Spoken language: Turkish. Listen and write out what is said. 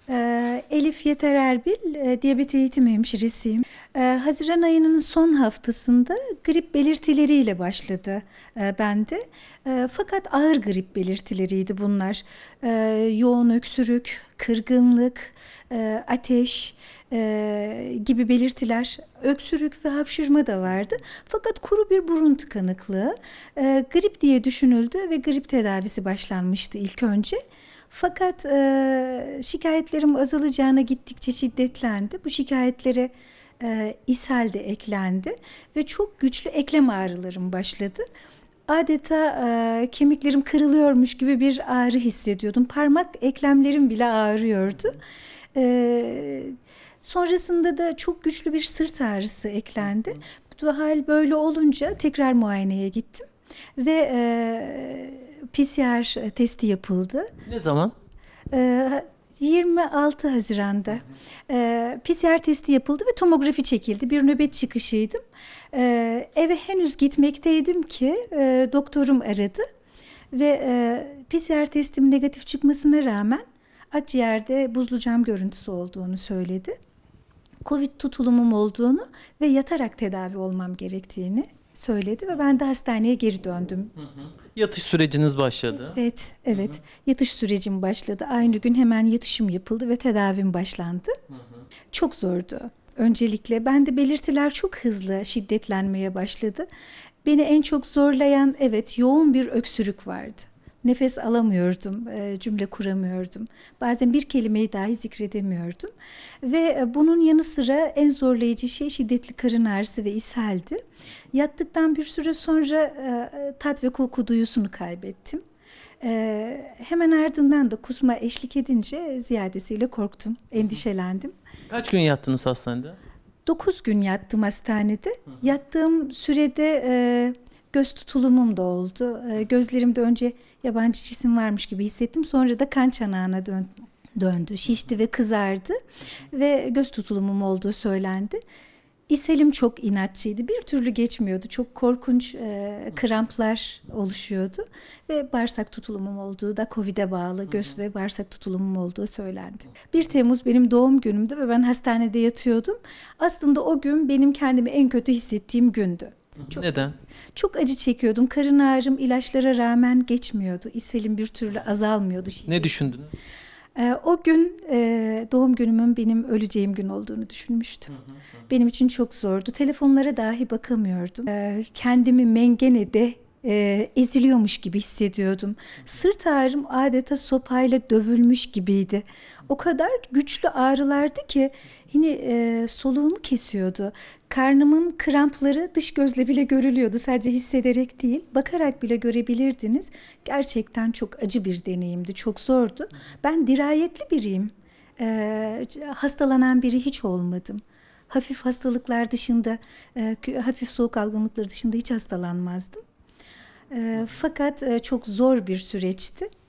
Elif Yeter Erbil, diyabet eğitim hemşiresiyim. Haziran ayının son haftasında grip belirtileriyle başladı bende. Fakat ağır grip belirtileriydi bunlar. Yoğun öksürük, kırgınlık, ateş gibi belirtiler, öksürük ve hapşırma da vardı. Fakat kuru bir burun tıkanıklığı, grip diye düşünüldü ve grip tedavisi başlanmıştı ilk önce. Fakat şikayetlerim azalacağına gittikçe şiddetlendi. Bu şikayetlere ishal de eklendi ve çok güçlü eklem ağrılarım başladı. Adeta kemiklerim kırılıyormuş gibi bir ağrı hissediyordum. Parmak eklemlerim bile ağrıyordu. Sonrasında da çok güçlü bir sırt ağrısı eklendi. Bu hal böyle olunca tekrar muayeneye gittim ve PCR testi yapıldı. Ne zaman? 26 Haziran'da PCR testi yapıldı ve tomografi çekildi. Bir nöbet çıkışıydım. Eve henüz gitmekteydim ki doktorum aradı ve PCR testimin negatif çıkmasına rağmen akciğerde buzlu cam görüntüsü olduğunu söyledi. Covid tutulumum olduğunu ve yatarak tedavi olmam gerektiğini söyledi ve ben de hastaneye geri döndüm. Yatış süreciniz başladı. Evet. Yatış sürecim başladı. Aynı gün hemen yatışım yapıldı ve tedavim başlandı. Çok zordu. Öncelikle bende belirtiler çok hızlı şiddetlenmeye başladı. Beni en çok zorlayan yoğun bir öksürük vardı. Nefes alamıyordum, cümle kuramıyordum. Bazen bir kelimeyi dahi zikredemiyordum. Ve bunun yanı sıra en zorlayıcı şey şiddetli karın ağrısı ve ishaldi. Yattıktan bir süre sonra tat ve koku duyusunu kaybettim. Hemen ardından da kusma eşlik edince ziyadesiyle korktum, endişelendim. Kaç gün yattınız hastanede? 9 gün yattım hastanede. Yattığım sürede göz tutulumum da oldu. Gözlerimde önce yabancı cisim varmış gibi hissettim. Sonra da kan çanağına döndü. Şişti ve kızardı. Ve göz tutulumum olduğu söylendi. İshalim çok inatçıydı. Bir türlü geçmiyordu. Çok korkunç kramplar oluşuyordu. Ve bağırsak tutulumum olduğu da Covid'e bağlı göz ve bağırsak tutulumum olduğu söylendi. 1 Temmuz benim doğum günümdü ve ben hastanede yatıyordum. Aslında o gün benim kendimi en kötü hissettiğim gündü. Neden? Çok acı çekiyordum. Karın ağrım ilaçlara rağmen geçmiyordu. İshalim bir türlü azalmıyordu. Ne düşündünüz? O gün doğum günümün benim öleceğim gün olduğunu düşünmüştüm. Benim için çok zordu. Telefonlara dahi bakamıyordum. Kendimi mengenede eziliyormuş gibi hissediyordum. Sırt ağrım adeta sopayla dövülmüş gibiydi. O kadar güçlü ağrılardı ki yine soluğumu kesiyordu. Karnımın krampları dış gözle bile görülüyordu. Sadece hissederek değil, bakarak bile görebilirdiniz. Gerçekten çok acı bir deneyimdi, çok zordu. Ben dirayetli biriyim. Hastalanan biri hiç olmadım. Hafif hastalıklar dışında, hafif soğuk algınlıkları dışında hiç hastalanmazdım. Fakat çok zor bir süreçti.